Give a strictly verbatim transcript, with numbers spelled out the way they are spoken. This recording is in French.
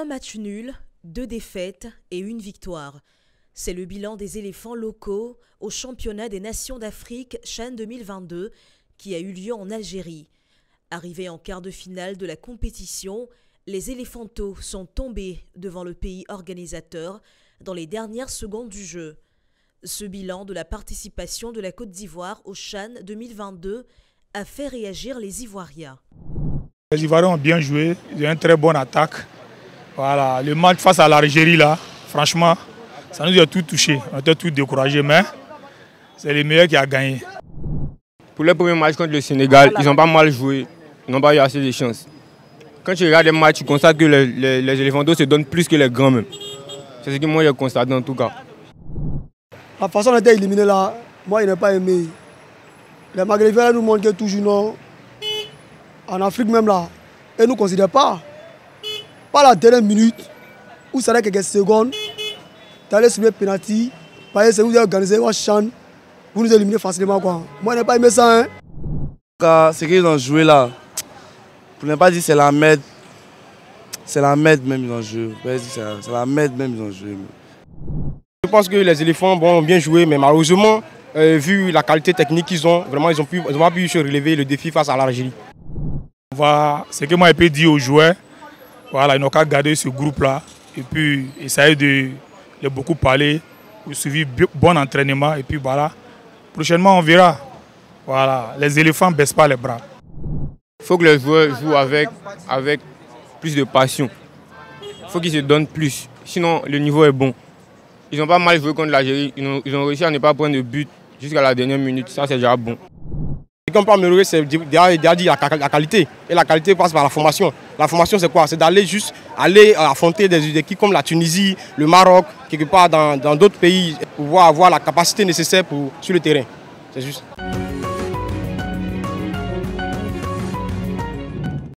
Un match nul, deux défaites et une victoire. C'est le bilan des éléphants locaux au championnat des nations d'Afrique CHAN deux mille vingt-deux qui a eu lieu en Algérie. Arrivés en quart de finale de la compétition, les éléphantos sont tombés devant le pays organisateur dans les dernières secondes du jeu. Ce bilan de la participation de la Côte d'Ivoire au CHAN deux mille vingt-deux a fait réagir les Ivoiriens. Les Ivoiriens ont bien joué, ils ont une très bonne attaque. Voilà, le match face à l'Algérie, là, franchement, ça nous a tout touché, on était tout découragés, mais c'est le meilleur qui a gagné. Pour le premier match contre le Sénégal, ils n'ont pas mal joué, ils n'ont pas eu assez de chance. Quand tu regardes les matchs, tu constates que les, les, les éléphantos se donnent plus que les grands même. C'est ce que moi j'ai constaté en tout cas. La façon dont on a été éliminé là, moi je n'ai pas aimé. Les Maghrébins nous montrent que toujours non, en Afrique même là, ils ne nous considèrent pas. Pas la dernière minute, où ça quelques secondes, tu allais sur le penalty, parce que c'est vous qui avez organisé votre CHAN, vous nous éliminez facilement quoi. Moi je n'ai pas aimé ça. Hein. Ce qu'ils ont joué là, pour ne pas dire c'est la merde, c'est la merde même ils ont joué. C'est la merde même ils ont joué. Je pense que les éléphants ont bien joué, mais malheureusement, euh, vu la qualité technique qu'ils ont, vraiment ils n'ont pas pu se relever le défi face à l'Algérie. Ce que moi je peux dire aux joueurs, voilà, ils n'ont qu'à garder ce groupe-là et puis essayer de, de beaucoup parler, de suivre bon entraînement et puis voilà. Prochainement on verra. Voilà, les éléphants ne baissent pas les bras. Il faut que les joueurs jouent avec, avec plus de passion. Il faut qu'ils se donnent plus, sinon le niveau est bon. Ils ont pas mal joué contre l'Algérie, ils ont, ils ont réussi à ne pas prendre de but jusqu'à la dernière minute, ça c'est déjà bon. Ce qu'on peut améliorer, c'est déjà dire la qualité. Et la qualité passe par la formation. La formation c'est quoi? C'est d'aller juste aller affronter des équipes comme la Tunisie, le Maroc, quelque part dans d'autres pays, pour pouvoir avoir la capacité nécessaire pour, sur le terrain. C'est juste.